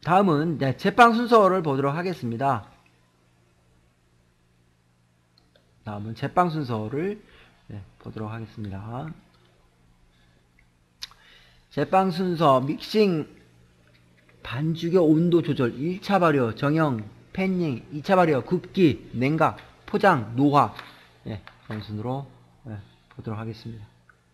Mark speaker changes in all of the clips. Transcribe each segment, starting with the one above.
Speaker 1: 다음은 제빵 순서를 보도록 하겠습니다. 다음은 제빵 순서를 보도록 하겠습니다. 제빵 순서 믹싱, 반죽의 온도 조절, 1차 발효, 정형, 팬닝, 2차 발효, 굽기, 냉각, 포장, 노화, 그런 순으로 보도록 하겠습니다.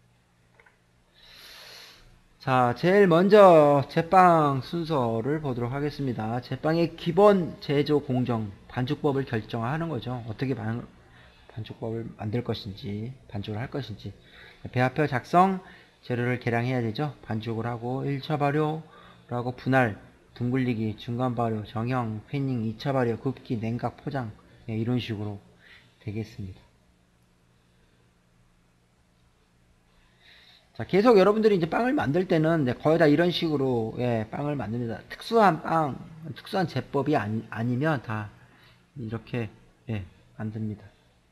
Speaker 1: 자, 제일 먼저 제빵 순서를 보도록 하겠습니다. 제빵의 기본 제조 공정, 반죽법을 결정하는 거죠. 어떻게 반죽법을 만들 것인지, 반죽을 할 것인지. 배합표 작성, 재료를 계량해야 되죠. 반죽을 하고 1차 발효를 하고 분할, 둥글리기, 중간 발효, 정형, 패닝, 2차 발효, 굽기, 냉각, 포장, 이런 식으로 되겠습니다. 자, 계속 여러분들이 이제 빵을 만들 때는 거의 다 이런 식으로 빵을 만듭니다. 특수한 제법이 아니면 다 이렇게 만듭니다.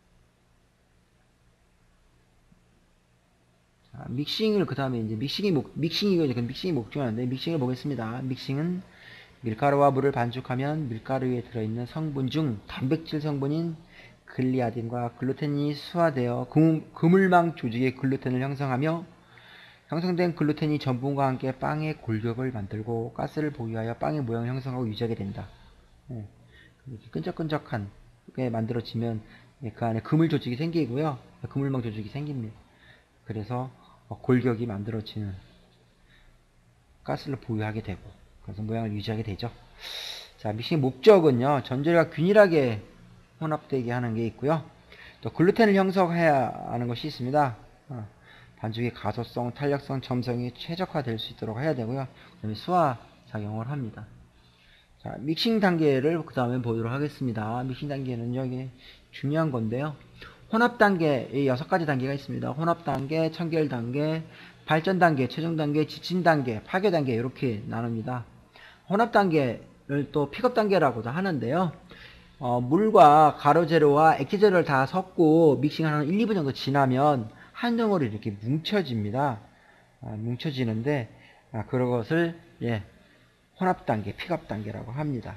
Speaker 1: 자, 믹싱을 그 다음에 이제 믹싱이 목적인데 믹싱을 보겠습니다. 믹싱은 밀가루와 물을 반죽하면 밀가루에 들어있는 성분 중 단백질 성분인 글리아딘과 글루텐이 수화되어 그물망 조직의 글루텐을 형성하며 형성된 글루텐이 전분과 함께 빵의 골격을 만들고 가스를 보유하여 빵의 모양을 형성하고 유지하게 된다. 이렇게 끈적끈적하게 만들어지면 그 안에 그물 조직이 생기고요. 그물망 조직이 생깁니다. 그래서 골격이 만들어지는, 가스를 보유하게 되고, 그래서 모양을 유지하게 되죠. 자, 믹싱의 목적은요, 전자가 균일하게 혼합되게 하는 게 있고요. 또 글루텐을 형성해야 하는 것이 있습니다. 반죽의 가소성, 탄력성, 점성이 최적화될 수 있도록 해야 되고요. 그 다음에 수화 작용을 합니다. 자, 믹싱 단계를 그 다음에 보도록 하겠습니다. 믹싱 단계는 여기 중요한 건데요. 혼합 단계, 6가지 단계가 있습니다. 혼합 단계, 청결 단계, 발전 단계, 최종 단계, 지침 단계, 파괴 단계, 이렇게 나눕니다. 혼합 단계를 또 픽업 단계라고도 하는데요. 물과 가루재료와 액체재료를 다 섞고 믹싱하는 1, 2분 정도 지나면 한 덩어리 이렇게 뭉쳐집니다. 뭉쳐지는데, 그것을, 혼합 단계, 픽업 단계라고 합니다.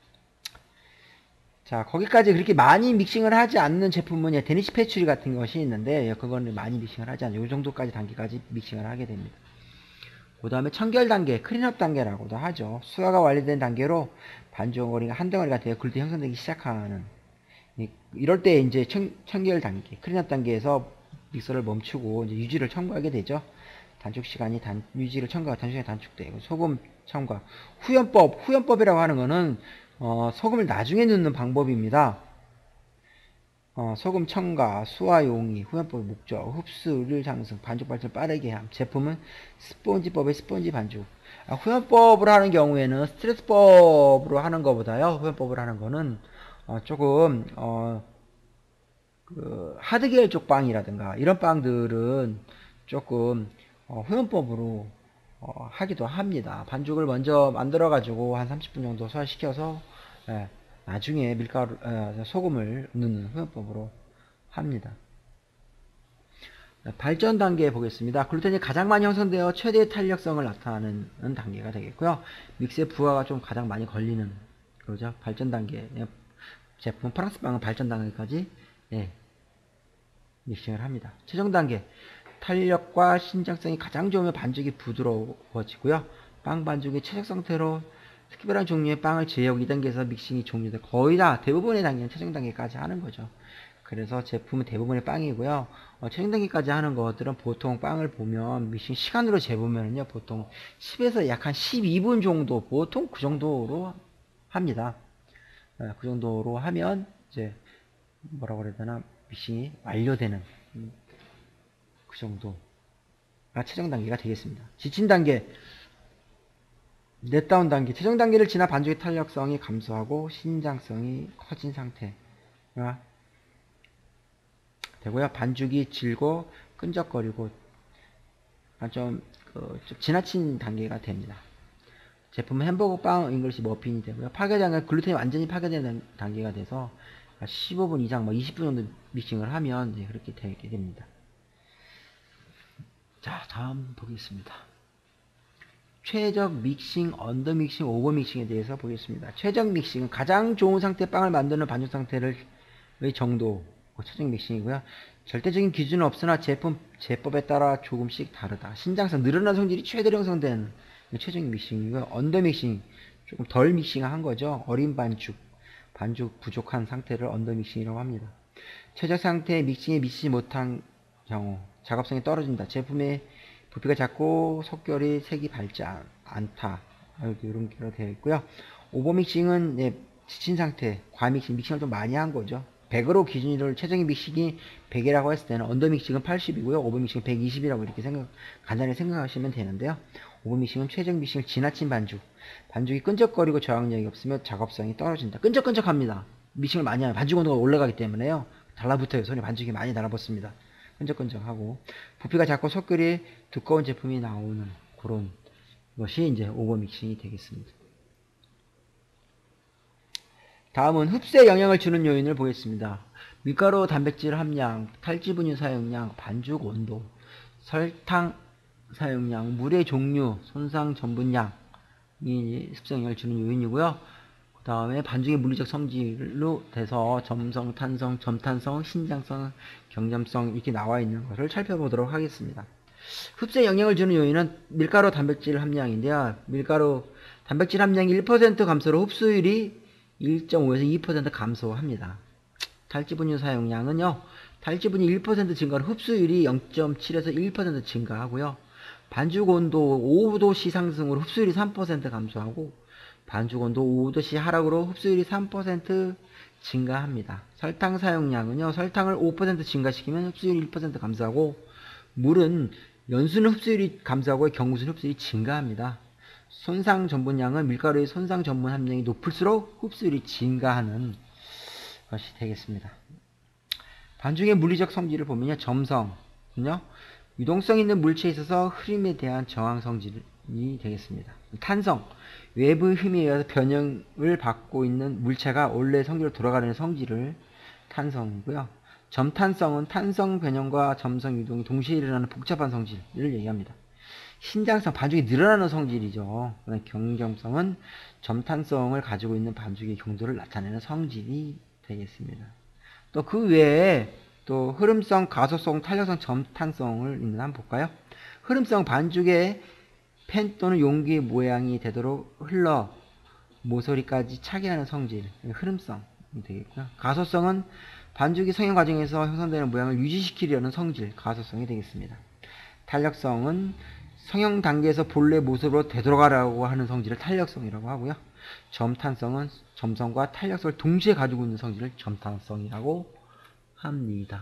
Speaker 1: 자, 거기까지 그렇게 많이 믹싱을 하지 않는 제품은 데니시 패츄리 같은 것이 있는데, 그거는 많이 믹싱을 하지 않아요. 이 정도까지 단계까지 믹싱을 하게 됩니다. 그 다음에 청결 단계, 클린업 단계라고도 하죠. 수화가 완료된 단계로 반죽덩어리가 한 덩어리가 되어 글루텐이 형성되기 시작하는, 이럴 때 이제 청결 단계, 클린업 단계에서 믹서를 멈추고 이제 유지를 첨가하게 되죠. 단축 시간이 유지를 첨가하고 단축 시간이 단축되고, 소금 첨가. 후연법이라고 하는 거는 소금을 나중에 넣는 방법입니다. 소금 첨가, 수화 용이, 후연법의 목적, 흡수율 상승, 반죽 발전을 빠르게 함. 제품은 스폰지법의 스폰지 반죽. 후연법으로 하는 경우에는 스트레스법으로 하는 것보다요, 후연법으로 하는 거는 조금 그 하드계열 쪽 빵이라든가 이런 빵들은 조금 후연법으로 하기도 합니다. 반죽을 먼저 만들어 가지고 한 30분 정도 소화시켜서 나중에 소금을 넣는 후연법으로 합니다. 발전 단계 보겠습니다. 글루텐이 가장 많이 형성되어 최대 탄력성을 나타내는 단계가 되겠고요. 믹스의 부하가 좀 가장 많이 걸리는, 그러죠. 발전 단계. 제품 프랑스 빵은 발전 단계까지 믹싱을 합니다. 최종 단계. 탄력과 신장성이 가장 좋으면 반죽이 부드러워지고요. 빵 반죽의 최적 상태로 특별한 종류의 빵을 제어 2단계에서 믹싱이 종료돼 거의 다 대부분의 단계는 최종 단계까지 하는 거죠. 그래서 제품은 대부분의 빵이고요. 최종 단계까지 하는 것들은 보통 빵을 보면 믹싱 시간으로 재보면요, 보통 10에서 약 한 12분 정도, 보통 그 정도로 합니다. 그 정도로 하면 이제 뭐라고 그래야 되나, 믹싱이 완료되는 그 정도가 최종 단계가 되겠습니다. 지친 단계, 넷다운 단계. 최종 단계를 지나 반죽의 탄력성이 감소하고 신장성이 커진 상태가 되고요. 반죽이 질고 끈적거리고 좀 지나친 단계가 됩니다. 제품은 햄버거 빵 잉글리시 머핀이 되고요. 파괴장은 글루텐이 완전히 파괴되는 단계가 돼서 15분 이상, 20분 정도 믹싱을 하면 그렇게 되게 됩니다. 자, 다음 보겠습니다. 최적 믹싱, 언더 믹싱, 오버 믹싱에 대해서 보겠습니다. 최적 믹싱은 가장 좋은 상태 빵을 만드는 반죽 상태의 정도, 최적 믹싱이고요. 절대적인 기준은 없으나 제법에 따라 조금씩 다르다. 신장성, 늘어난 성질이 최대로 형성된 최적 믹싱이고요. 언더 믹싱, 조금 덜 믹싱한 거죠. 어린 반죽 부족한 상태를 언더 믹싱이라고 합니다. 최적 상태의 믹싱에 미치지 못한 경우, 작업성이 떨어진다. 제품의 부피가 작고 속결이 색이 밝지 않다. 이런 게 되어 있고요. 오버믹싱은 지친 상태, 과믹싱, 믹싱을 좀 많이 한 거죠. 100으로 기준을 최적인 믹싱이 100이라고 했을 때는 언더믹싱은 80이고요. 오버믹싱은 120이라고 이렇게 간단히 생각하시면 되는데요. 오버믹싱은 최적 믹싱을 지나친 반죽이 끈적거리고 저항력이 없으면 작업성이 떨어진다. 끈적끈적합니다. 믹싱을 많이 하면 반죽 온도가 올라가기 때문에요. 달라붙어요. 손에 반죽이 많이 달라붙습니다. 끈적끈적하고 부피가 작고 속결이 두꺼운 제품이 나오는 그런 것이 이제 오버 믹싱이 되겠습니다. 다음은 흡수에 영향을 주는 요인을 보겠습니다. 밀가루 단백질 함량, 탈지분유 사용량, 반죽 온도, 설탕 사용량, 물의 종류, 손상 전분량이 흡수에 영향을 주는 요인이고요. 그 다음에 반죽의 물리적 성질로 돼서 점성, 탄성, 점탄성, 신장성, 경점성 이렇게 나와 있는 것을 살펴보도록 하겠습니다. 흡수에 영향을 주는 요인은 밀가루 단백질 함량인데요. 밀가루 단백질 함량이 1% 감소로 흡수율이 1.5에서 2% 감소합니다. 탈지분유 사용량은요. 탈지분유 1% 증가로 흡수율이 0.7에서 1% 증가하고요. 반죽 온도 5도씨 상승으로 흡수율이 3% 감소하고 반죽 온도 5도씨 하락으로 흡수율이 3% 증가합니다. 설탕 사용량은요. 설탕을 5% 증가시키면 흡수율이 1% 감소하고 물은 연수는 흡수율이 감소하고 경구수는 흡수율이 증가합니다. 손상 전분량은 밀가루의 손상 전분 함량이 높을수록 흡수율이 증가하는 것이 되겠습니다. 반죽의 물리적 성질을 보면요. 점성은요. 유동성 있는 물체에 있어서 흐름에 대한 저항 성질이 되겠습니다. 탄성, 외부의 힘에 의해서 변형을 받고 있는 물체가 원래 성질로 돌아가는 성질을 탄성이고요. 점탄성은 탄성 변형과 점성 유동이 동시에 일어나는 복잡한 성질을 얘기합니다. 신장성, 반죽이 늘어나는 성질이죠. 경점성은 점탄성을 가지고 있는 반죽의 경도를 나타내는 성질이 되겠습니다. 또 그 외에 또 흐름성, 가소성, 탄력성, 점탄성을 한번 볼까요? 흐름성, 반죽의 팬 또는 용기의 모양이 되도록 흘러 모서리까지 차게 하는 성질, 흐름성이 되겠고요. 가소성은 반죽이 성형 과정에서 형성되는 모양을 유지시키려는 성질, 가소성이 되겠습니다. 탄력성은 성형 단계에서 본래 모습으로 되돌아가라고 하는 성질을 탄력성이라고 하고요. 점탄성은 점성과 탄력성을 동시에 가지고 있는 성질을 점탄성이라고 합니다.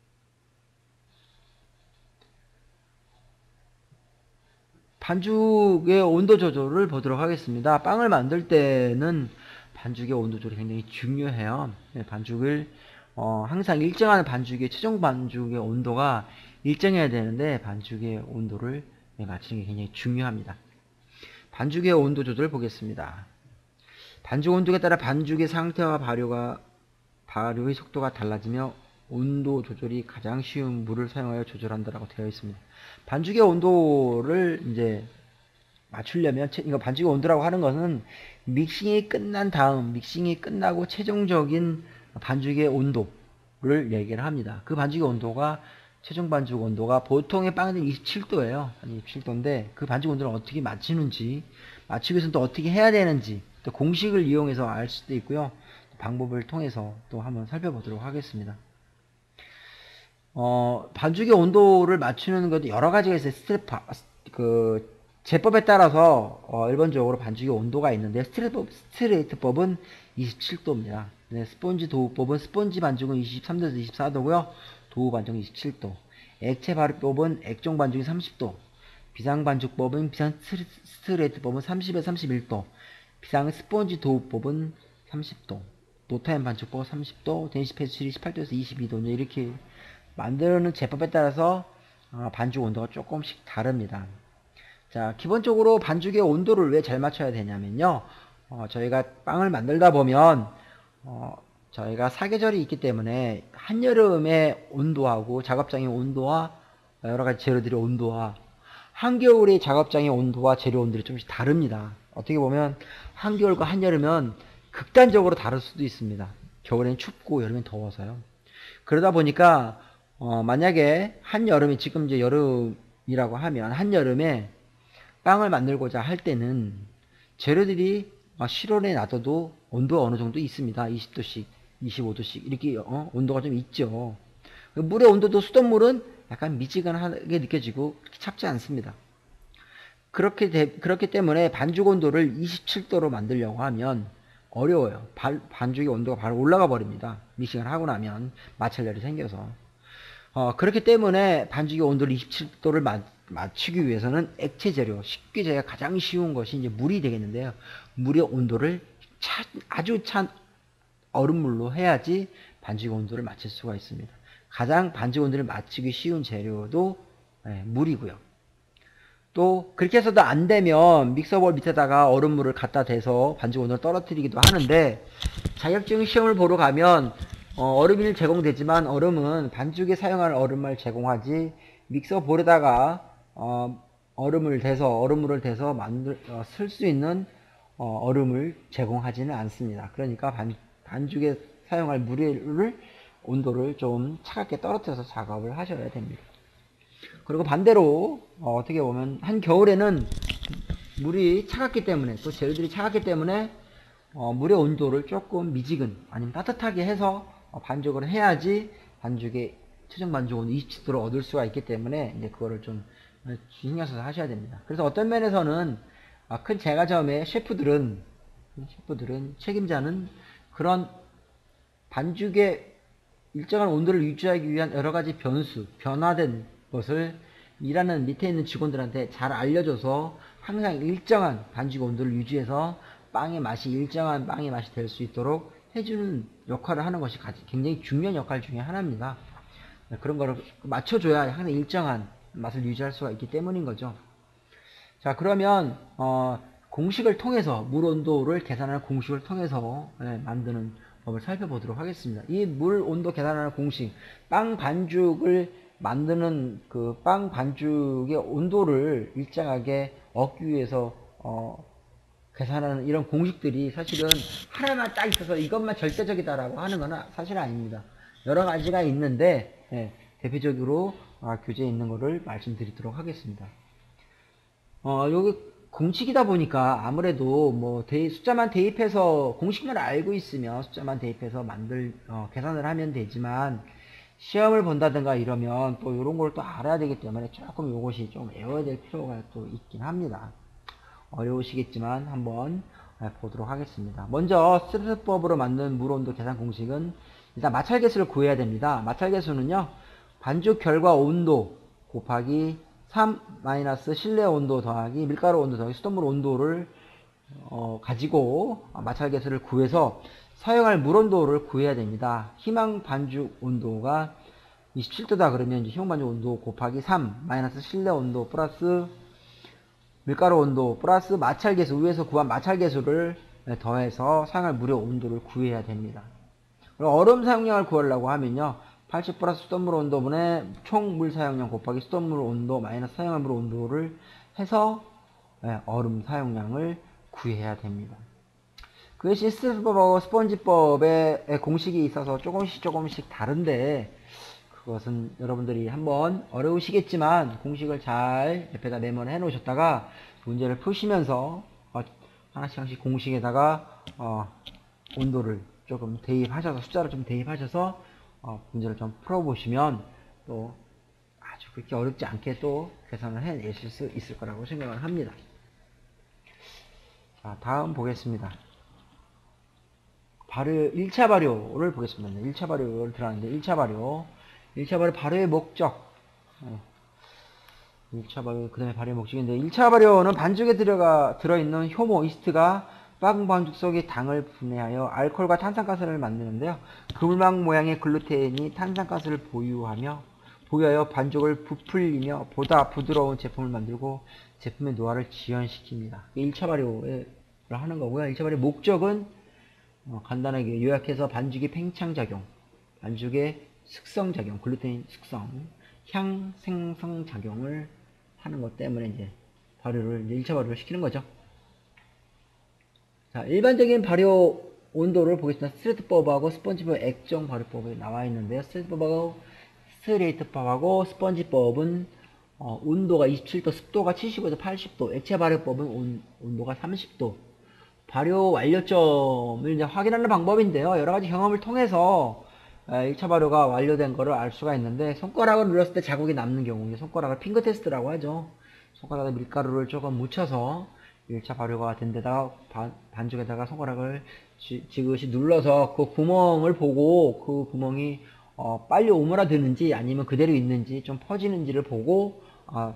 Speaker 1: 반죽의 온도 조절을 보도록 하겠습니다. 빵을 만들 때는 반죽의 온도 조절이 굉장히 중요해요. 반죽을 항상 일정한 반죽의 최종 반죽의 온도가 일정해야 되는데 반죽의 온도를 맞추는 게 굉장히 중요합니다. 반죽의 온도 조절을 보겠습니다. 반죽 온도에 따라 반죽의 상태와 발효의 속도가 달라지며 온도 조절이 가장 쉬운 물을 사용하여 조절한다라고 되어 있습니다. 반죽의 온도를 이제 맞추려면 이거 반죽의 온도라고 하는 것은 믹싱이 끝난 다음 믹싱이 끝나고 최종적인 반죽의 온도를 얘기를 합니다. 그 반죽의 온도가 최종 반죽 온도가 보통의 빵은 27도예요. 27도인데 그 반죽 온도를 어떻게 맞추는지, 맞추기 위해서는 또 어떻게 해야 되는지, 또 공식을 이용해서 알 수도 있고요. 방법을 통해서 또 한번 살펴보도록 하겠습니다. 반죽의 온도를 맞추는 것도 여러 가지가 있어요. 제법에 따라서 일반적으로 반죽의 온도가 있는데 스트레이트법은 27도입니다. 스폰지 도우법은 스폰지 반죽은 23도에서 24도고요. 도우 반죽은 27도. 액체 발효법은 액종 반죽이 30도. 비상 반죽법은 비상 스트레이트법은 30에서 31도. 비상 스폰지 도우법은 30도. 노타임 반죽법 30도. 데니시 패스출이 18도에서 22도. 이렇게 만드는 제법에 따라서 반죽 온도가 조금씩 다릅니다. 자, 기본적으로 반죽의 온도를 왜 잘 맞춰야 되냐면요. 저희가 빵을 만들다 보면 저희가 사계절이 있기 때문에 한여름의 온도하고 작업장의 온도와 여러가지 재료들의 온도와 한겨울의 작업장의 온도와 재료 온도를 좀씩 다릅니다. 어떻게 보면 한겨울과 한여름은 극단적으로 다를 수도 있습니다. 겨울엔 춥고 여름엔 더워서요. 그러다 보니까 만약에 한여름에 지금 이제 여름이라고 하면 한여름에 빵을 만들고자 할 때는 재료들이 실온에 놔둬도 온도가 어느 정도 있습니다. 20도씩, 25도씩 이렇게 온도가 좀 있죠. 물의 온도도 수돗물은 약간 미지근하게 느껴지고 그렇게 찹지 않습니다. 그렇기 때문에 반죽 온도를 27도로 만들려고 하면 어려워요. 반죽의 온도가 바로 올라가 버립니다. 믹싱을 하고 나면 마찰열이 생겨서. 그렇기 때문에 반죽의 온도를 27도를 맞추기 위해서는 액체 재료, 쉽게 제가 가장 쉬운 것이 이제 물이 되겠는데요. 물의 온도를 아주 찬 얼음물로 해야지 반죽의 온도를 맞출 수가 있습니다. 가장 반죽 온도를 맞추기 쉬운 재료도 물이고요. 또 그렇게 해서도 안 되면 믹서볼 밑에다가 얼음물을 갖다 대서 반죽 온도를 떨어뜨리기도 하는데, 자격증 시험을 보러 가면 얼음이 제공되지만 얼음은 반죽에 사용할 얼음을 제공하지 믹서볼에다가 얼음물을 대서 쓸 수 있는 얼음을 제공하지는 않습니다. 그러니까 반죽에 사용할 물을 온도를 좀 차갑게 떨어뜨려서 작업을 하셔야 됩니다. 그리고 반대로 어떻게 보면 한겨울에는 물이 차갑기 때문에, 또 재료들이 차갑기 때문에 물의 온도를 조금 미지근 아니면 따뜻하게 해서 반죽을 해야지 반죽의 최종 반죽 온도 27도를 얻을 수가 있기 때문에 이제 그거를 좀 신경 써서 하셔야 됩니다. 그래서 어떤 면에서는 큰 제과점의 셰프들은 책임자는 그런 반죽의 일정한 온도를 유지하기 위한 여러 가지 변화된 것을 일하는 밑에 있는 직원들한테 잘 알려줘서 항상 일정한 반죽 온도를 유지해서 일정한 빵의 맛이 될 수 있도록 해주는 역할을 하는 것이 굉장히 중요한 역할 중에 하나입니다. 그런 거를 맞춰줘야 항상 일정한 맛을 유지할 수가 있기 때문인 거죠. 자, 그러면 공식을 통해서 물 온도를 계산하는 공식을 통해서 만드는 법을 살펴보도록 하겠습니다. 이 물 온도 계산하는 공식, 빵 반죽을 만드는 그 빵 반죽의 온도를 일정하게 얻기 위해서 계산하는 이런 공식들이 사실은 하나만 딱 있어서 이것만 절대적이다라고 하는 건 사실 아닙니다. 여러 가지가 있는데 대표적으로 교재에 있는 거를 말씀드리도록 하겠습니다. 여기 공식이다 보니까 아무래도 뭐 숫자만 대입해서 공식만 알고 있으면 숫자만 대입해서 계산을 하면 되지만, 시험을 본다든가 이러면 또 이런 걸 또 알아야 되기 때문에 조금 이것이 좀 외워야 될 필요가 또 있긴 합니다. 어려우시겠지만 한번 보도록 하겠습니다. 먼저 스텝법으로 만든 물 온도 계산 공식은 일단 마찰계수를 구해야 됩니다. 마찰계수는요, 반죽 결과 온도 곱하기 3 마이너스 실내 온도 더하기 밀가루 온도 더하기 수돗물 온도를 가지고 마찰계수를 구해서 사용할 물 온도를 구해야 됩니다. 희망 반죽 온도가 27도다 그러면 이제 희망 반죽 온도 곱하기 3 마이너스 실내 온도 플러스 밀가루 온도 플러스 마찰계수, 위에서 구한 마찰계수를 더해서 사용할 물의 온도를 구해야 됩니다. 그리고 얼음 사용량을 구하려고 하면요, 80 플러스 수돗물 온도분의 총 물 사용량 곱하기 수돗물 온도 마이너스 사용할 물 온도를 해서 얼음 사용량을 구해야 됩니다. 그것이 스텝법하고 스펀지법의 공식이 있어서 조금씩 다른데, 그것은 여러분들이 한번 어려우시겠지만 공식을 잘 옆에다 메모를 해 놓으셨다가 문제를 푸시면서 하나씩 공식에다가 온도를 조금 대입하셔서, 숫자를 좀 대입하셔서 문제를 좀 풀어보시면 또 아주 그렇게 어렵지 않게 또 계산을 해내실 수 있을 거라고 생각을 합니다. 자, 다음 보겠습니다. 1차 발효를 보겠습니다. 1차 발효를 들어갔는데 1차 발효의 목적. 1차 발효, 그 다음에 발효의 목적인데, 1차 발효는 반죽에 들어있는 효모, 이스트가 빵 반죽 속의 당을 분해하여 알코올과 탄산가스를 만드는데요. 그물망 모양의 글루텐이 탄산가스를 보유하여 반죽을 부풀리며 보다 부드러운 제품을 만들고 제품의 노화를 지연시킵니다. 1차 발효를 하는 거고요. 1차 발효의 목적은 간단하게 요약해서 반죽의 팽창작용, 반죽의 숙성작용, 글루텐 숙성, 향 생성작용을 하는 것 때문에 이제 발효를, 이제 1차 발효를 시키는 거죠. 자, 일반적인 발효 온도를 보겠습니다. 스트레이트법하고 스펀지법 액정 발효법이 나와 있는데요. 스트레이트법하고 스펀지법은 온도가 27도, 습도가 75에서 80도, 액체 발효법은 온도가 30도. 발효 완료점을 이제 확인하는 방법인데요. 여러 가지 경험을 통해서 1차 발효가 완료된 거를 알 수가 있는데, 손가락을 눌렀을 때 자국이 남는 경우, 손가락을 핑거 테스트라고 하죠. 손가락에 밀가루를 조금 묻혀서 1차 발효가 된 데다가 반죽에다가 손가락을 지그시 눌러서 그 구멍을 보고, 그 구멍이 빨리 오므라드는지 아니면 그대로 있는지 좀 퍼지는지를 보고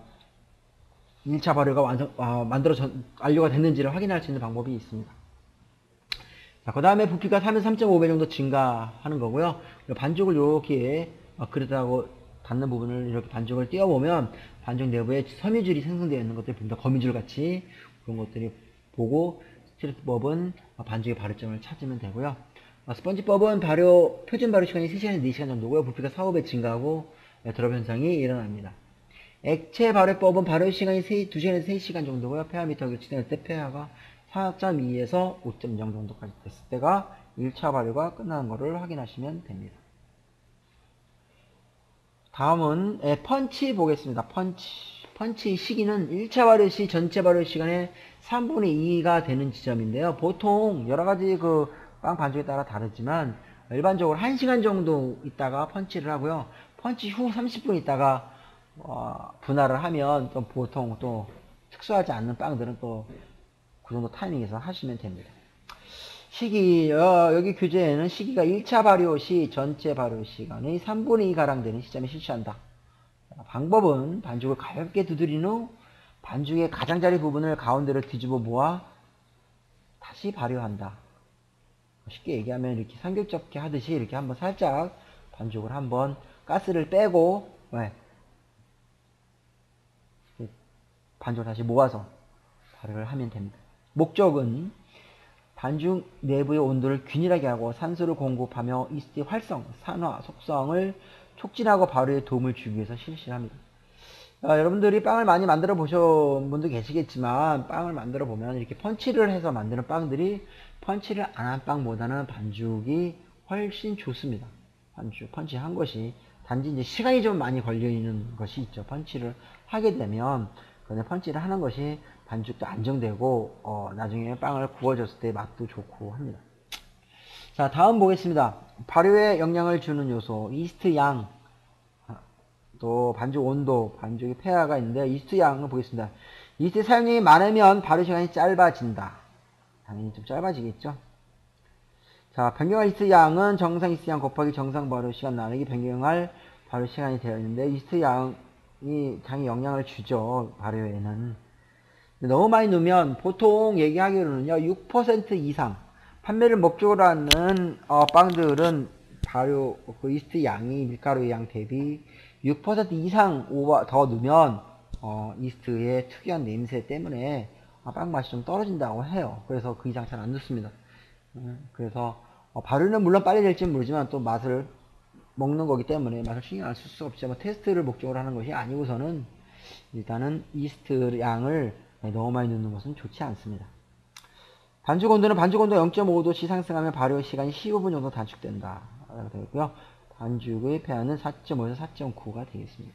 Speaker 1: 1차 발효가 완료가 됐는지를 확인할 수 있는 방법이 있습니다. 자, 그 다음에 부피가 3.5배 정도 증가하는 거고요. 반죽을 이렇게 그릇하고 닿는 부분을 이렇게 반죽을 띄워보면 반죽 내부에 섬유질이 생성되어 있는 것들이 보입니다. 거미줄 같이 그런 것들이 보고, 스트레이트법은 반죽의 발효점을 찾으면 되고요. 스펀지법은 표준 발효 시간이 3시간에서 4시간 정도고요. 부피가 4, 5배 증가하고 드롭 현상이 일어납니다. 액체 발효법은 발효 시간이 2시간에서 3시간 정도고요. 폐하미터가 교체될 때 폐하가 4.2에서 5.0 정도까지 됐을 때가 1차 발효가 끝나는 것을 확인하시면 됩니다. 다음은 펀치 보겠습니다. 펀치 시기는 1차 발효 시 전체 발효 시간의 3분의 2가 되는 지점인데요. 보통 여러가지 그 빵 반죽에 따라 다르지만 일반적으로 1시간 정도 있다가 펀치를 하고요. 펀치 후 30분 있다가 분할을 하면 또 보통 또 특수하지 않는 빵들은 또 그 정도 타이밍에서 하시면 됩니다. 시기, 여기 교재에는 시기가 1차 발효 시 전체 발효 시간의 3분의 2가량 되는 시점에 실시한다. 방법은 반죽을 가볍게 두드린 후 반죽의 가장자리 부분을 가운데로 뒤집어 모아 다시 발효한다. 쉽게 얘기하면 이렇게 삼겹접기 하듯이 이렇게 한번 살짝 반죽을 한번 가스를 빼고 반죽을 다시 모아서 발효를 하면 됩니다. 목적은 반죽 내부의 온도를 균일하게 하고 산소를 공급하며 이스트의 활성, 산화, 속성을 촉진하고 발효에 도움을 주기 위해서 실시합니다. 여러분들이 빵을 많이 만들어 보신 분도 계시겠지만, 빵을 만들어 보면 이렇게 펀치를 해서 만드는 빵들이 펀치를 안 한 빵보다는 반죽이 훨씬 좋습니다. 펀치한 것이. 단지 이제 시간이 좀 많이 걸려 있는 것이 있죠. 펀치를 하게 되면, 펀치를 하는 것이 반죽도 안정되고 나중에 빵을 구워줬을 때 맛도 좋고 합니다. 자, 다음 보겠습니다. 발효에 영향을 주는 요소, 이스트 양, 또 반죽 온도, 반죽의 폐하가 있는데, 이스트 양을 보겠습니다. 이스트 사용량이 많으면 발효 시간이 짧아진다. 당연히 좀 짧아지겠죠. 자, 변경할 이스트 양은 정상 이스트 양 곱하기 정상 발효 시간 나누기 변경할 발효 시간이 되어 있는데, 이스트 양이 당연히 영향을 주죠. 발효에는. 너무 많이 넣으면 보통 얘기하기로는요, 6% 이상 판매를 목적으로 하는 빵들은 발효 그 이스트 양이 밀가루의 양 대비 6% 이상 더 넣으면 이스트의 특이한 냄새 때문에 빵 맛이 좀 떨어진다고 해요. 그래서 그 이상 잘 안 넣습니다. 그래서 발효는 물론 빨리 될지는 모르지만 또 맛을 먹는 거기 때문에 맛을 신경 안 쓸 수가 없지만 테스트를 목적으로 하는 것이 아니고서는 일단은 이스트 양을 너무 많이 넣는 것은 좋지 않습니다. 반죽 온도는 반죽 온도 0.5도씩 상승하면 발효 시간이 15분 정도 단축된다. 라고 되어 있고요. 반죽의 폐하는 4.5에서 4.9가 되겠습니다.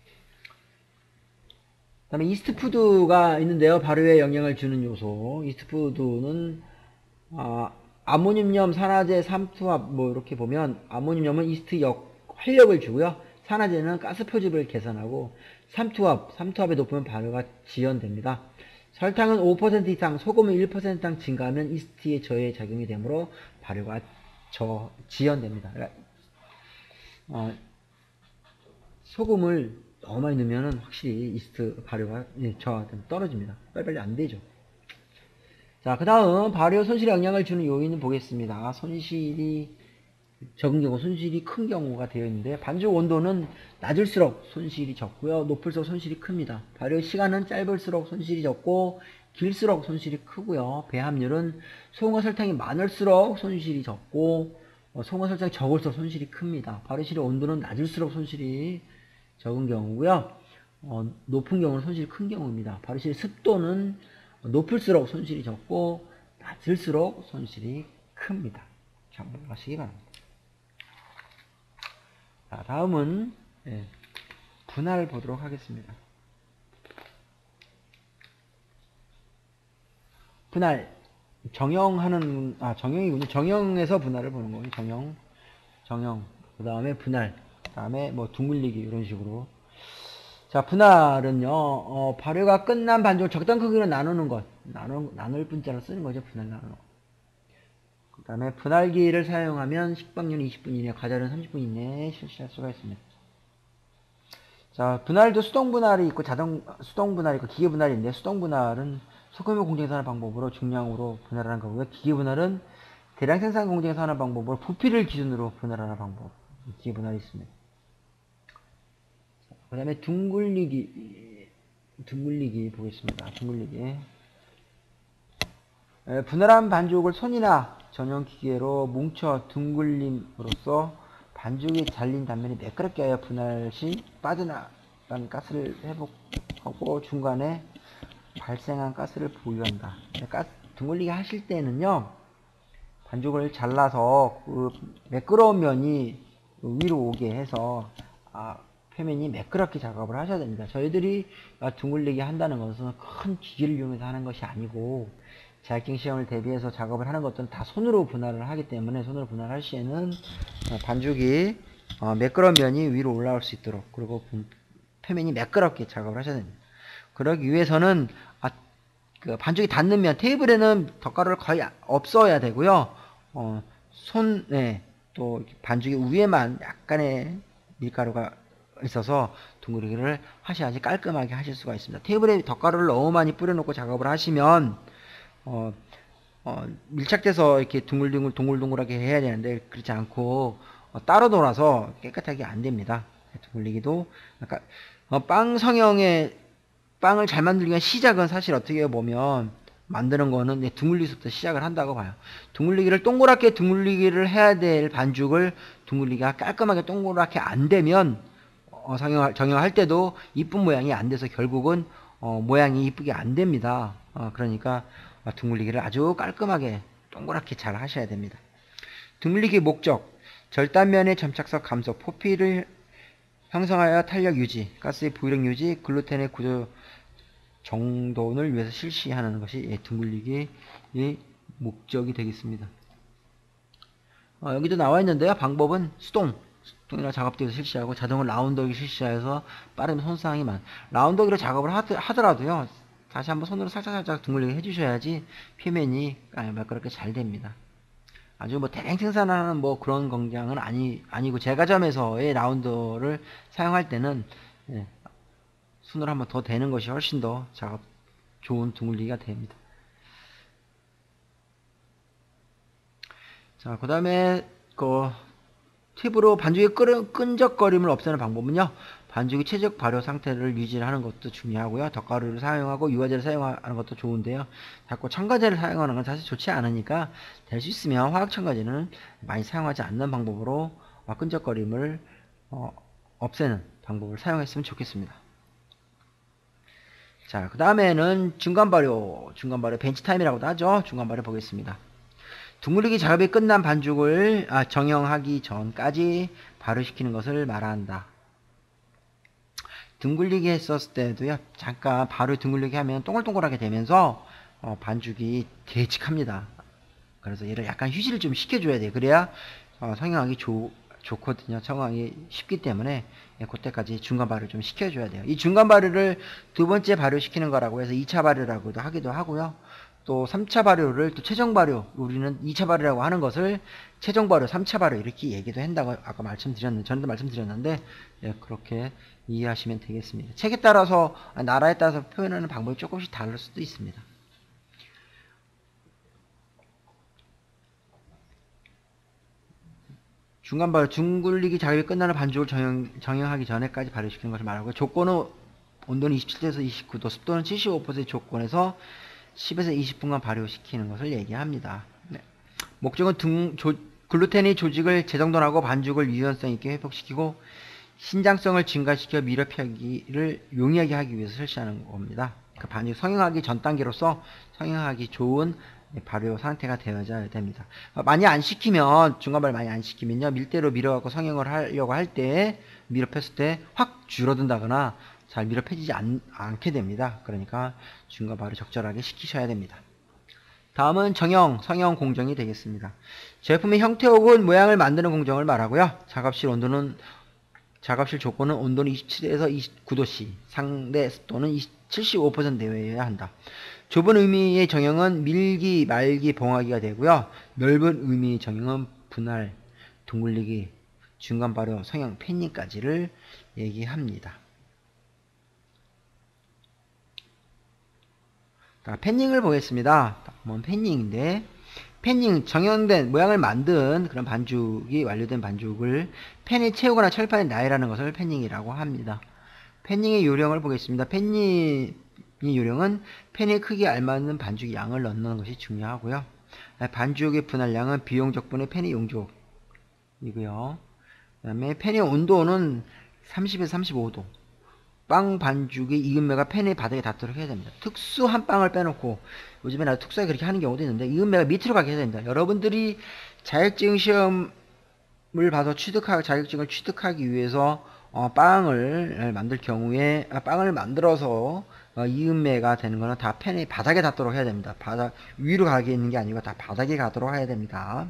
Speaker 1: 그 다음에 이스트푸드가 있는데요. 발효에 영향을 주는 요소. 이스트푸드는 아모늄염, 산화제, 삼투압 이렇게 보면 아모늄염은 이스트 활력을 주고요. 산화제는 가스 표집을 개선하고 삼투압이 높으면 발효가 지연됩니다. 설탕은 5% 이상, 소금은 1% 이상 증가하면 이스트의 저해 작용이 되므로 발효가 지연됩니다. 소금을 너무 많이 넣으면 확실히 이스트 발효가 떨어집니다. 빨리빨리 안 되죠. 자, 그 다음 발효 손실에 영향을 주는 요인은 보겠습니다. 손실이 적은 경우, 손실이 큰 경우가 되어 있는데, 반죽 온도는 낮을수록 손실이 적고요, 높을수록 손실이 큽니다. 발효 시간은 짧을수록 손실이 적고 길수록 손실이 크고요. 배합률은 소금과 설탕이 많을수록 손실이 적고 소금과 설탕이 적을수록 손실이 큽니다. 발효 시의 온도는 낮을수록 손실이 적은 경우고요. 높은 경우는 손실이 큰 경우입니다. 발효실 습도는 높을수록 손실이 적고 낮을수록 손실이 큽니다. 참고하시기 바랍니다. 자, 다음은 분할 보도록 하겠습니다. 분할 정형이군요. 정형에서 분할을 보는 거예요. 정형 그 다음에 분할, 그 다음에 뭐 둥글리기 이런 식으로. 자, 분할은요, 발효가 끝난 반죽을 적당한 크기로 나누는 것, 나눌 분자로 쓰는 거죠. 분할 나누는 것. 그 다음에 분할기를 사용하면 식빵률 20분 이내, 과자는 30분 이내에 실시할 수가 있습니다. 자, 분할도 수동 분할이 있고 수동 분할이 있고 기계 분할이 있는데, 수동 분할은 소규모 공정에서 하는 방법으로 중량으로 분할하는 거고요. 기계 분할은 대량 생산 공정에서 하는 방법으로 부피를 기준으로 분할하는 방법, 기계 분할이 있습니다. 그 다음에 둥글리기 보겠습니다. 둥글리기. 분할한 반죽을 손이나 전용 기계로 뭉쳐 둥글림으로써 반죽이 잘린 단면이 매끄럽게 하여 분할 시 빠져나간 가스를 회복하고 중간에 발생한 가스를 보유한다. 둥글리기 하실 때는요, 반죽을 잘라서 그 매끄러운 면이 위로 오게 해서 표면이 매끄럽게 작업을 하셔야 됩니다. 저희들이 둥글리기 한다는 것은 큰 기계를 이용해서 하는 것이 아니고, 자격증 시험을 대비해서 작업을 하는 것들은 다 손으로 분할을 하기 때문에, 손으로 분할할 시에는 반죽이 매끄러운 면이 위로 올라올 수 있도록, 그리고 표면이 매끄럽게 작업을 하셔야 됩니다. 그러기 위해서는 그 반죽이 닿는 면, 테이블에는 덧가루를 거의 없어야 되고요. 또 반죽이 위에만 약간의 밀가루가 있어서 둥글리기를 하셔야지 깔끔하게 하실 수가 있습니다. 테이블에 덧가루를 너무 많이 뿌려놓고 작업을 하시면 밀착돼서 이렇게 동글동글하게 해야 되는데, 그렇지 않고 따로 놀아서 깨끗하게 안 됩니다. 둥글리기도 빵 성형의 빵을 잘 만들기 위한 시작은 사실 어떻게 보면 만드는 거는 둥글리기부터 시작을 한다고 봐요. 동그랗게 둥글리기를 해야 될 반죽을 둥글리기가 깔끔하게 동그랗게 안 되면 정형할 때도 이쁜 모양이 안 돼서 결국은 모양이 이쁘게 안 됩니다. 그러니까 둥글리기를 아주 깔끔하게 동그랗게 잘 하셔야 됩니다. 둥글리기 목적, 절단면의 점착성 감소, 포피를 형성하여 탄력 유지, 가스의 부유력 유지, 글루텐의 구조 정돈을 위해서 실시하는 것이 둥글리기의 목적이 되겠습니다. 여기도 나와 있는데요. 방법은 수동이나 작업대에서 실시하고 자동으로 라운더기 실시해서 빠르면 손상이 라운더기로 작업을 하더라도요, 다시 한번 손으로 살짝 둥글리게 해주셔야지 표면이 매끄럽게 잘 됩니다. 아주 대량 생산하는 그런 공장은 아니고, 제과점에서의 라운더를 사용할 때는 손으로 한번 더 대는 것이 훨씬 더 작업 좋은 둥글리기가 됩니다. 자, 그 다음에 팁으로 반죽의 끈적거림을 없애는 방법은요, 반죽의 최적 발효 상태를 유지하는 것도 중요하고요, 덧가루를 사용하고 유화제를 사용하는 것도 좋은데요, 자꾸 첨가제를 사용하는 건 사실 좋지 않으니까 될 수 있으면 화학 첨가제는 많이 사용하지 않는 방법으로 끈적거림을 없애는 방법을 사용했으면 좋겠습니다. 자, 그 다음에는 중간 발효 벤치 타임이라고도 하죠. 중간 발효 보겠습니다. 둥글리기 작업이 끝난 반죽을 정형하기 전까지 발효시키는 것을 말한다. 둥글리기 했었을 때도요, 잠깐 둥글리기 하면 동글동글하게 되면서 반죽이 되직합니다. 그래서 얘를 약간 휴지를 좀 시켜줘야 돼요. 그래야 성형하기 좋거든요. 성형하기 쉽기 때문에 그때까지 중간 발효를 좀 시켜줘야 돼요. 이 중간 발효를 두 번째 발효시키는 거라고 해서 2차 발효라고도 하기도 하고요. 또 3차 발효를 또 최종 발효, 우리는 2차 발효라고 하는 것을 최종 발효, 3차 발효 이렇게 얘기도 한다고 아까 전에도 말씀드렸는데, 그렇게 이해하시면 되겠습니다. 책에 따라서, 나라에 따라서 표현하는 방법이 조금씩 다를 수도 있습니다. 중간 발효, 둥글리기 작업이 끝나는 반죽을 정형하기 전에까지 발효시키는 것을 말하고, 조건은 온도는 27도에서 29도, 습도는 75% 조건에서 10에서 20분간 발효시키는 것을 얘기합니다. 네. 목적은 글루텐이 조직을 재정돈하고 반죽을 유연성 있게 회복시키고 신장성을 증가시켜 미러 펴기를 용이하게 하기 위해서 설치하는 겁니다. 그 반죽 성형하기 전 단계로서 성형하기 좋은 발효 상태가 되어야 됩니다. 많이 안 시키면, 중간발 많이 안 시키면요, 밀대로 밀어갖고 성형을 하려고 할 때, 밀어 폈을 때 확 줄어든다거나 잘 밀어 펴지지 않게 됩니다. 그러니까 중간발을 적절하게 시키셔야 됩니다. 다음은 정형, 성형 공정이 되겠습니다. 제품의 형태 혹은 모양을 만드는 공정을 말하고요. 작업실 조건은 온도는 27에서 29도씨, 상대 습도는 75% 내외여야 한다. 좁은 의미의 정형은 밀기, 말기, 봉하기가 되고요. 넓은 의미의 정형은 분할, 둥글리기, 중간 발효, 성형, 팬닝까지를 얘기합니다. 자, 팬닝을 보겠습니다. 팬닝인데, 팬닝, 정형된 모양을 만든 그런 반죽이 완료된 반죽을 팬에 채우거나 철판에 나열하는 것을 팬닝이라고 합니다. 팬닝의 요령을 보겠습니다. 팬닝의 요령은 팬의 크기에 알맞는 반죽 양을 넣는 것이 중요하고요. 반죽의 분할량은 비용적분의 팬의 용적이고요. 그 다음에 팬의 온도는 30에서 35도. 빵 반죽의 이음매가 팬의 바닥에 닿도록 해야 됩니다. 특수한 빵을 빼놓고, 요즘에 나도 특수하게 그렇게 하는 경우도 있는데, 이음매가 밑으로 가게 해야 됩니다. 여러분들이 자격증 시험을 봐서 자격증을 취득하기 위해서 빵을 만들 경우에, 빵을 만들어서 이음매가 되는 거는 다 팬의 바닥에 닿도록 해야 됩니다. 바닥 위로 가게 있는 게 아니고 다 바닥에 가도록 해야 됩니다.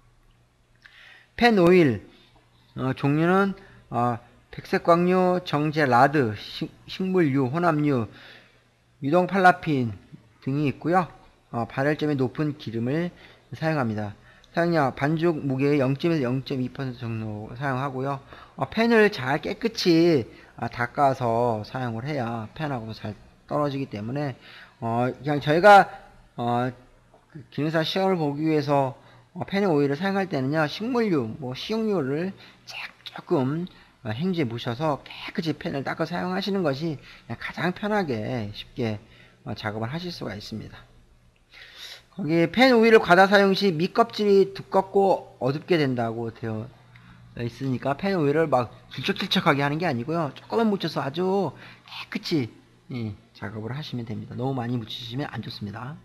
Speaker 1: 팬 오일 종류는 백색광유, 정제, 라드, 식물유, 혼합유, 유동 팔라핀 등이 있고요. 발열점이 높은 기름을 사용합니다. 사용량 반죽 무게의 0.에서 0.2% 정도 사용하고요. 팬을 잘 깨끗이 닦아서 사용을 해야 팬하고도 잘 떨어지기 때문에 그냥 저희가 기능사 시험을 보기 위해서 팬의 오일을 사용할 때는요, 식물유, 식용유를 조금 행주에 묻혀서 깨끗이 팬을 닦아 사용하시는 것이 가장 편하게 쉽게 작업을 하실 수가 있습니다. 거기에 팬 오일을 과다 사용 시 밑껍질이 두껍고 어둡게 된다고 되어 있으니까 팬 오일을 막 질척질척하게 하는 게 아니고요. 조금만 묻혀서 아주 깨끗이 작업을 하시면 됩니다. 너무 많이 묻히시면 안 좋습니다.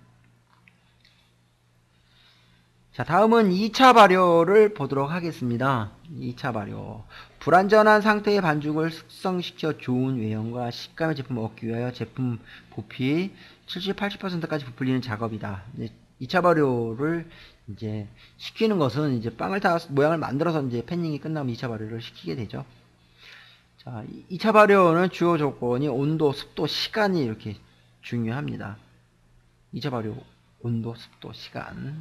Speaker 1: 자, 다음은 2차 발효를 보도록 하겠습니다. 2차 발효. 불완전한 상태의 반죽을 숙성시켜 좋은 외형과 식감의 제품을 얻기 위하여 제품 부피 70, 80%까지 부풀리는 작업이다. 2차 발효를 이제 시키는 것은 이제 빵을 다 모양을 만들어서 이제 팬닝이 끝나면 2차 발효를 시키게 되죠. 자, 2차 발효는 주요 조건이 온도, 습도, 시간이 이렇게 중요합니다. 2차 발효, 온도, 습도, 시간.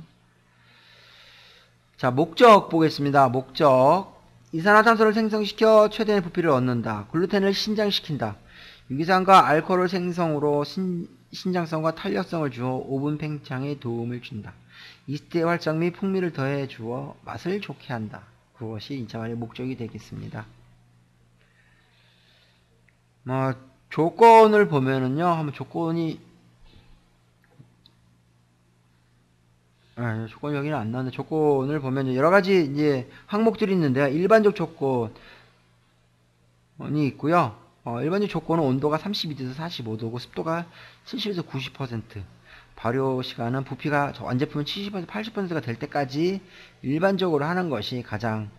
Speaker 1: 자, 목적 보겠습니다. 목적. 이산화탄소를 생성시켜 최대의 부피를 얻는다. 글루텐을 신장시킨다. 유기산과 알코올 생성으로 신장성과 탄력성을 주어 오븐 팽창에 도움을 준다. 이스트의 활성 및 풍미를 더해 주어 맛을 좋게 한다. 그것이 2차 발효의 목적이 되겠습니다. 조건을 보면은요, 한번 조건이 조건 여기는 안 나오는데, 조건을 보면 여러 가지 이제 항목들이 있는데요. 일반적 조건이 있고요. 일반적 조건은 온도가 32도에서 45도고 습도가 70에서 90%, 발효 시간은 부피가 완제품은 70에서 80%가 될 때까지 일반적으로 하는 것이 가장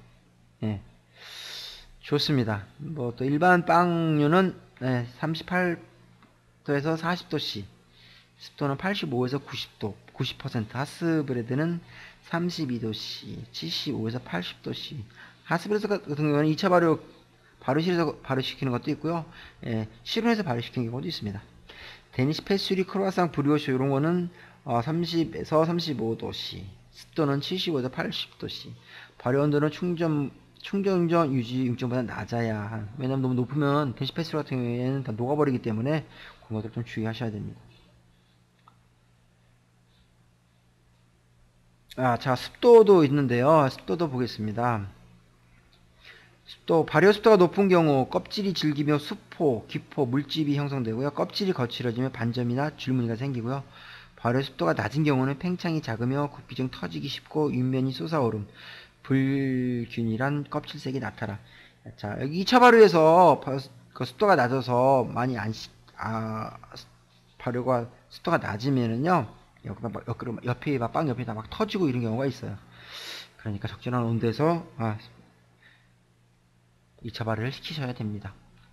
Speaker 1: 좋습니다. 또 일반 빵류는 38도에서 40도씨, 습도는 85에서 90도, 90%, 하스브레드는 32도씨, 75에서 80도씨. 하스브레드 같은 경우는 2차 발효실에서 발효시키는 것도 있고요. 실온에서 발효시키는 경우도 있습니다. 데니시 패스츄리, 크로와상, 브리오시 이런 거는 30에서 35도씨, 습도는 75에서 80도씨. 발효 온도는 충전 유지 용점보다 낮아야 왜냐면 너무 높으면 데니시 패스츄리 같은 경우에는 다 녹아버리기 때문에 그런 것들 좀 주의하셔야 됩니다. 자, 습도도 있는데요. 습도도 보겠습니다. 발효 습도가 높은 경우 껍질이 질기며 수포, 기포, 물집이 형성되고요. 껍질이 거칠어지며 반점이나 줄무늬가 생기고요. 발효 습도가 낮은 경우는 팽창이 작으며 굽기 중 터지기 쉽고 윗면이 솟아오름, 불균일한 껍질색이 나타나. 자, 여기 2차 발효에서 그 습도가 낮아서 많이 발효가 습도가 낮으면은요, 옆에 빵 옆에다 막 터지고 이런 경우가 있어요. 그러니까 적절한 온도에서 2차 발효를 시키셔야 됩니다.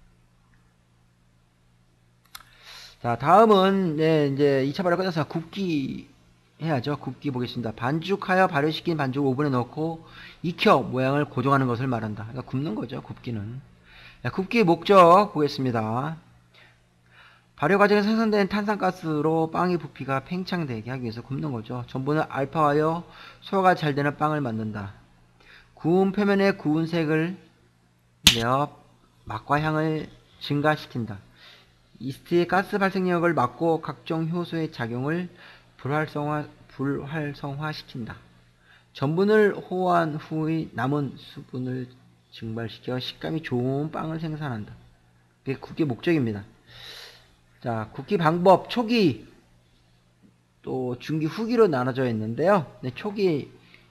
Speaker 1: 자, 다음은 이제 2차 발효 끝나서 굽기 해야죠. 굽기 보겠습니다. 반죽하여 발효시킨 반죽을 오븐에 넣고 익혀 모양을 고정하는 것을 말한다. 그러니까 굽는 거죠. 굽기는. 자, 굽기의 목적 보겠습니다. 발효 과정에서 생성된 탄산가스로 빵의 부피가 팽창되게 하기 위해서 굽는 거죠. 전분을 알파하여 소화가 잘 되는 빵을 만든다. 구운 표면에 구운 색을 내어 맛과 향을 증가시킨다. 이스트의 가스 발생력을 막고 각종 효소의 작용을 불활성화시킨다. 전분을 호환 후의 남은 수분을 증발시켜 식감이 좋은 빵을 생산한다. 그게 굽기의 목적입니다. 자, 굽기 방법, 초기, 또 중기, 후기로 나눠져 있는데요. 초기는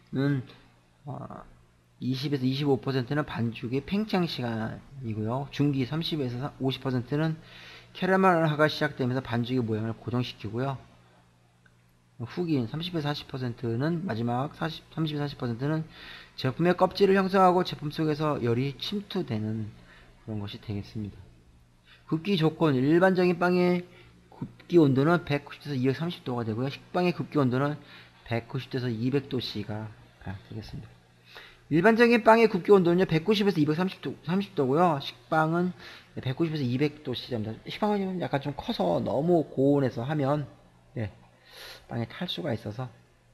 Speaker 1: 20에서 25%는 반죽의 팽창 시간이고요. 중기 30에서 50%는 캐러멜화가 시작되면서 반죽의 모양을 고정시키고요. 후기인 30에서 40%는 마지막 30에서 40%는 제품의 껍질을 형성하고 제품 속에서 열이 침투되는 그런 것이 되겠습니다. 굽기 조건, 일반적인 빵의 굽기 온도는 190도에서 230도가 되고요. 식빵의 굽기 온도는 190도에서 200도씨가 되겠습니다. 일반적인 빵의 굽기 온도는요, 190에서 230도고요. 식빵은 190에서 200도씨 됩니다. 식빵은 약간 좀 커서 너무 고온에서 하면 빵에 탈 수가 있어서.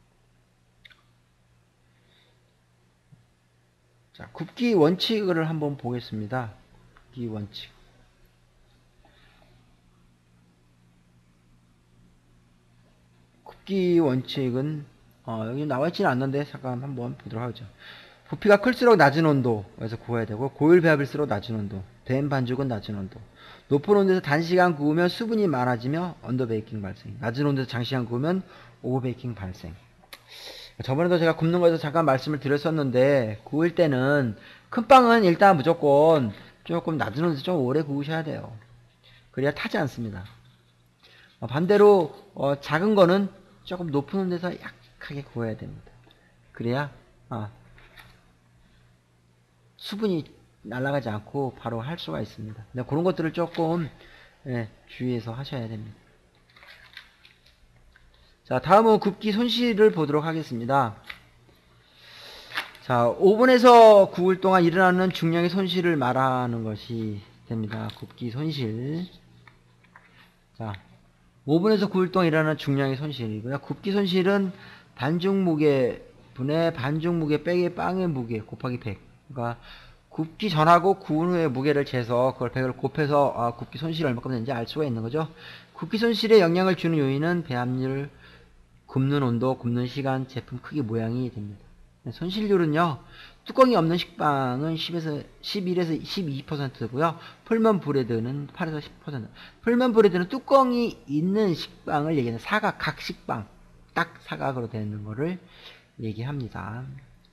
Speaker 1: 자, 굽기 원칙을 한번 보겠습니다. 굽기 원칙. 굽기 원칙은 여기 나와있지는 않는데 잠깐 한번 보도록 하죠. 부피가 클수록 낮은 온도에서 구워야 되고, 고일 배합일수록 낮은 온도, 된 반죽은 낮은 온도, 높은 온도에서 단시간 구우면 수분이 많아지며 언더베이킹 발생, 낮은 온도에서 장시간 구우면 오버베이킹 발생. 저번에도 제가 굽는 거에서 잠깐 말씀을 드렸었는데, 구울 때는 큰 빵은 일단 무조건 조금 낮은 온도에서 좀 오래 구우셔야 돼요. 그래야 타지 않습니다. 반대로 작은 거는 조금 높은 온도에서 약하게 구워야 됩니다. 그래야 수분이 날아가지 않고 바로 할 수가 있습니다. 그런 것들을 조금 주의해서 하셔야 됩니다. 자, 다음은 굽기 손실을 보도록 하겠습니다. 자, 오븐에서 구울 동안 일어나는 중량의 손실을 말하는 것이 됩니다. 굽기 손실. 자, 오븐에서 구울 동안 일어나는 중량의 손실이고요. 굽기 손실은 반죽 무게 분의 반죽 무게 빼기 빵의 무게 곱하기 100. 그러니까 굽기 전하고 구운 후에 무게를 재서 그걸 100을 곱해서 굽기 손실이 얼마큼 되는지 알 수가 있는 거죠. 굽기 손실에 영향을 주는 요인은 배합률, 굽는 온도, 굽는 시간, 제품 크기, 모양이 됩니다. 손실률은요, 뚜껑이 없는 식빵은 11에서 12%고요. 풀먼 브레드는 8에서 10%. 풀먼 브레드는 뚜껑이 있는 식빵을 얘기하는 각 식빵, 딱 사각으로 되는 거를 얘기합니다.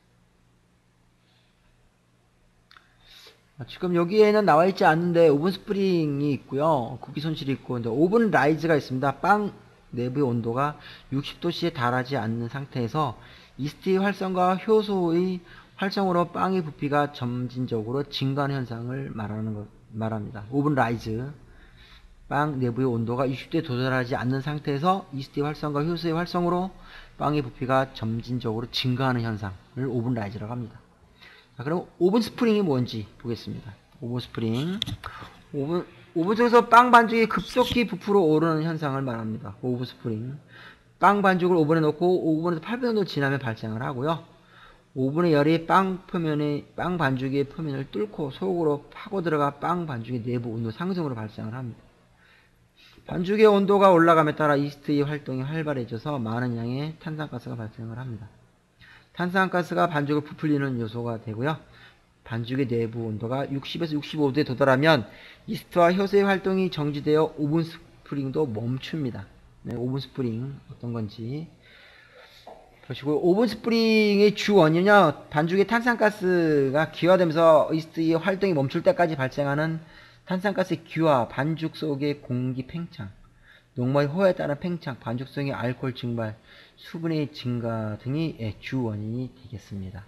Speaker 1: 지금 여기에는 나와 있지 않는데 오븐 스프링이 있고요. 굽기 손실이 있고, 근데 오븐 라이즈가 있습니다. 빵 내부의 온도가 60도씨에 달하지 않는 상태에서 이스트의 활성과 효소의 활성으로 빵의 부피가 점진적으로 증가하는 현상을 말합니다. 오븐 라이즈. 빵 내부의 온도가 60도에 도달하지 않는 상태에서 이스트의 활성과 효소의 활성으로 빵의 부피가 점진적으로 증가하는 현상을 오븐 라이즈라고 합니다. 자, 그럼 오븐 스프링이 뭔지 보겠습니다. 오븐 스프링. 오븐 속에서 빵 반죽이 급속히 부풀어 오르는 현상을 말합니다. 오븐 스프링. 빵 반죽을 오븐에 넣고 오븐에서 8분 정도 지나면 발생을 하고요. 오븐의 열이 빵 반죽의 표면을 뚫고 속으로 파고 들어가 빵 반죽의 내부 온도 상승으로 발생을 합니다. 반죽의 온도가 올라감에 따라 이스트의 활동이 활발해져서 많은 양의 탄산가스가 발생을 합니다. 탄산가스가 반죽을 부풀리는 요소가 되고요. 반죽의 내부 온도가 60에서 65도에 도달하면 이스트와 효소의 활동이 정지되어 오븐 스프링도 멈춥니다. 오븐 스프링 어떤 건지. 보시고 오븐 스프링의 주 원인은요, 반죽의 탄산가스가 기화되면서 이스트의 활동이 멈출 때까지 발생하는 탄산가스의 기화, 반죽 속의 공기 팽창, 녹말의 호에 따른 팽창, 반죽 속의 알코올 증발, 수분의 증가 등이 주 원인이 되겠습니다.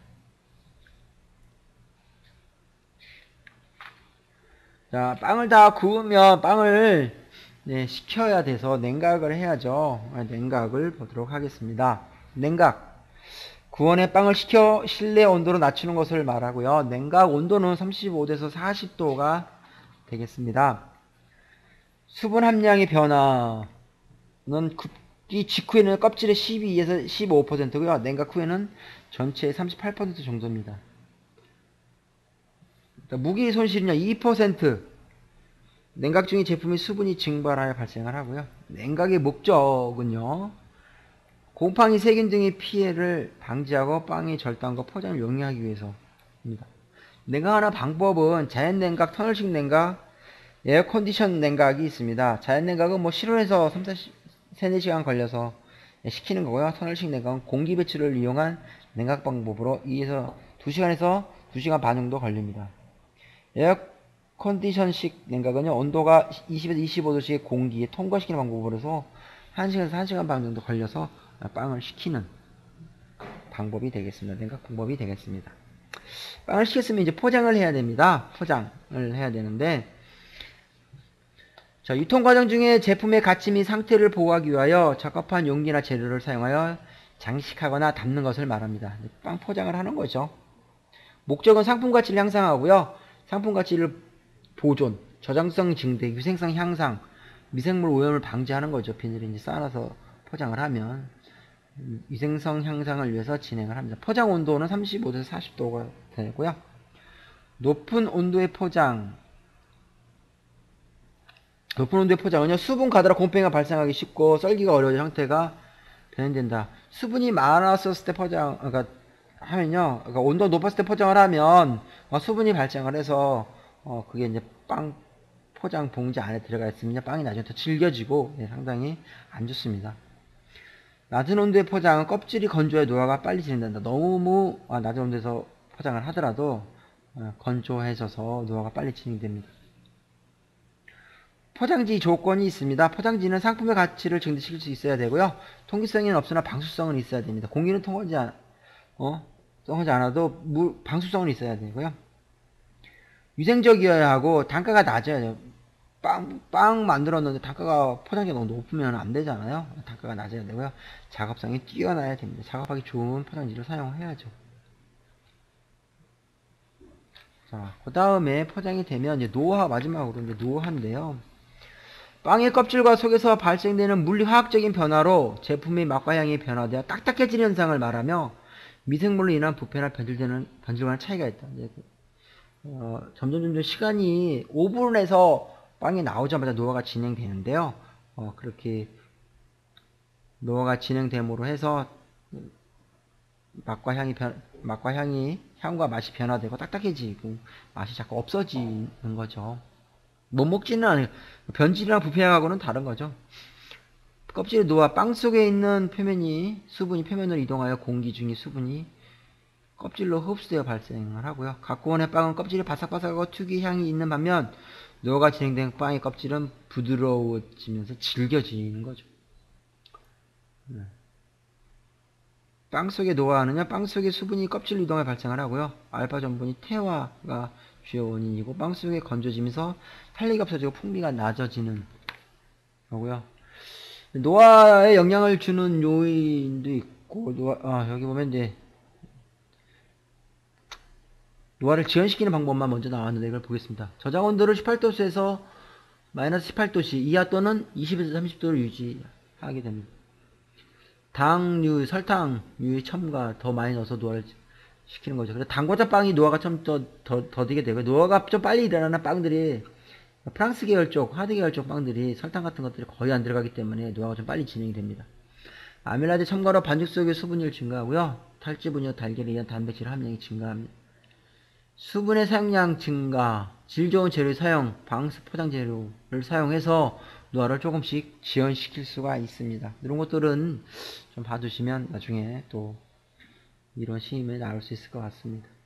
Speaker 1: 자, 빵을 다 구우면 빵을 식혀야 돼서 냉각을 해야죠. 냉각을 보도록 하겠습니다. 냉각. 구원의 빵을 식혀 실내 온도로 낮추는 것을 말하고요. 냉각 온도는 35도에서 40도가 되겠습니다. 수분 함량의 변화는 굽기 직후에는 껍질의 12에서 15%고요. 냉각 후에는 전체의 38% 정도입니다. 무기 손실은요, 2%. 냉각 중에 제품의 수분이 증발하여 발생을 하고요. 냉각의 목적은요, 곰팡이, 세균 등의 피해를 방지하고 빵의 절단과 포장을 용이하기 위해서입니다. 냉각하는 방법은 자연 냉각, 터널식 냉각, 에어 컨디션 냉각이 있습니다. 자연 냉각은 뭐 실온에서 3, 4시간 걸려서 식히는 거고요. 터널식 냉각은 공기 배출을 이용한 냉각 방법으로 2시간에서 2시간 반 정도 걸립니다. 에어 컨디션식 냉각은요, 온도가 20에서 25도씩 공기에 통과시키는 방법으로서 1시간에서 1시간 반 정도 걸려서 빵을 식히는 방법이 되겠습니다. 냉각 방법이 되겠습니다. 빵을 식혔으면 이제 포장을 해야 됩니다. 포장을 해야 되는데, 자, 유통 과정 중에 제품의 가치 및 상태를 보호하기 위하여 적합한 용기나 재료를 사용하여 장식하거나 담는 것을 말합니다. 빵 포장을 하는 거죠. 목적은 상품 가치를 향상하고요. 상품 가치를 보존, 저장성 증대, 위생성 향상, 미생물 오염을 방지하는 거죠. 비닐에 이제 쌓아서 포장을 하면 위생성 향상을 위해서 진행을 합니다. 포장 온도는 35도에서 40도가 되고요. 높은 온도의 포장은요, 수분 가드라 곰팡이가 발생하기 쉽고 썰기가 어려운 형태가 변현된다. 수분이 많았었을 때 그러니까 온도가 높았을 때 포장을 하면 수분이 발생을 해서 그게 이제 빵 포장 봉지 안에 들어가 있으면 빵이 나중에 더 질겨지고 상당히 안 좋습니다. 낮은 온도의 포장은 껍질이 건조해 노화가 빨리 진행된다. 너무 낮은 온도에서 포장을 하더라도 건조해져서 노화가 빨리 진행됩니다. 포장지 조건이 있습니다. 포장지는 상품의 가치를 증대시킬 수 있어야 되고요. 통기성은 없으나 방수성은 있어야 됩니다. 공기는 통하지 않아도 방수성은 있어야 되고요. 위생적이어야 하고 단가가 낮아야 돼요. 빵 만들었는데 단가가 포장지가 너무 높으면 안 되잖아요. 단가가 낮아야 되고요. 작업성이 뛰어나야 됩니다. 작업하기 좋은 포장지를 사용해야죠. 자, 그 다음에 포장이 되면 이제 마지막으로 이제 노화인데요. 빵의 껍질과 속에서 발생되는 물리화학적인 변화로 제품의 맛과 향이 변화되어 딱딱해지는 현상을 말하며 미생물로 인한 부패나 변질과는 차이가 있다. 점점 시간이 5분에서 빵이 나오자마자 노화가 진행되는데요. 그렇게 노화가 진행됨으로 해서 향과 맛이 변화되고 딱딱해지고 맛이 자꾸 없어지는 거죠. 못 먹지는 않아요. 변질이나 부패하고는 다른 거죠. 껍질의 노화, 빵 속에 있는 수분이 표면으로 이동하여 공기 중의 수분이 껍질로 흡수되어 발생을 하고요. 각고원의 빵은 껍질이 바삭바삭하고 특유의 향이 있는 반면 노화가 진행된 빵의 껍질은 부드러워지면서 질겨지는 거죠. 빵 속의 노화는요, 빵 속의 수분이 껍질 이동에 발생을 하고요. 알파 전분이 태화가 주요 원인이고, 빵 속에 건조지면서 탄력이 없어지고 풍미가 낮아지는 거고요. 노화에 영향을 주는 요인도 있고, 여기 보면 이제 노화를 지연시키는 방법만 먼저 나왔는데 이걸 보겠습니다. 저장 온도를 18도씨에서 마이너스 18도씨 이하 또는 20에서 30도를 유지하게 됩니다. 당류, 설탕류의 첨가 더 많이 넣어서 노화를 시키는 거죠. 그래서 당과자 빵이 노화가 좀 더디게 되고, 노화가 좀 빨리 일어나는 빵들이 프랑스 계열 쪽, 하드 계열 쪽 빵들이 설탕 같은 것들이 거의 안 들어가기 때문에 노화가 좀 빨리 진행이 됩니다. 아밀라제 첨가로 반죽 속의 수분율 증가하고요. 탈지 분유, 달걀에 의한 단백질 함량이 증가합니다. 수분의 사용량 증가, 질 좋은 재료 사용, 방수 포장 재료를 사용해서 노화를 조금씩 지연시킬 수가 있습니다. 이런 것들은 좀 봐두시면 나중에 또 이런 시임을 나올 수 있을 것 같습니다.